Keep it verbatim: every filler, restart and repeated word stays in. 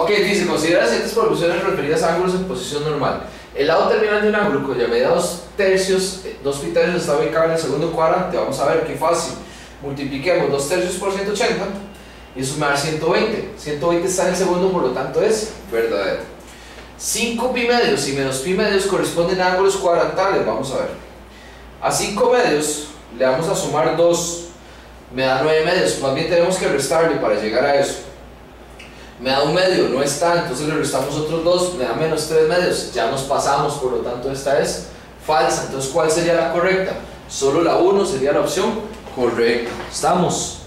Ok, dice, considera ciertas proporciones referidas a ángulos en posición normal. El lado terminal de un ángulo cuya medida dos tercios, dos pi tercios está ubicado en el segundo cuadrante. Vamos a ver qué fácil. Multipliquemos dos tercios por ciento ochenta y eso me va a dar ciento veinte. ciento veinte está en el segundo, por lo tanto es verdadero. cinco pi medios y menos pi medios corresponden a ángulos cuadrantales. Vamos a ver. A cinco medios le vamos a sumar dos, me da nueve medios. Más bien tenemos que restarle para llegar a eso. Me da un medio, no está, entonces le restamos otros dos, me da menos tres medios. Ya nos pasamos, por lo tanto esta es falsa. Entonces, ¿cuál sería la correcta? Solo la uno sería la opción correcta. ¿Estamos?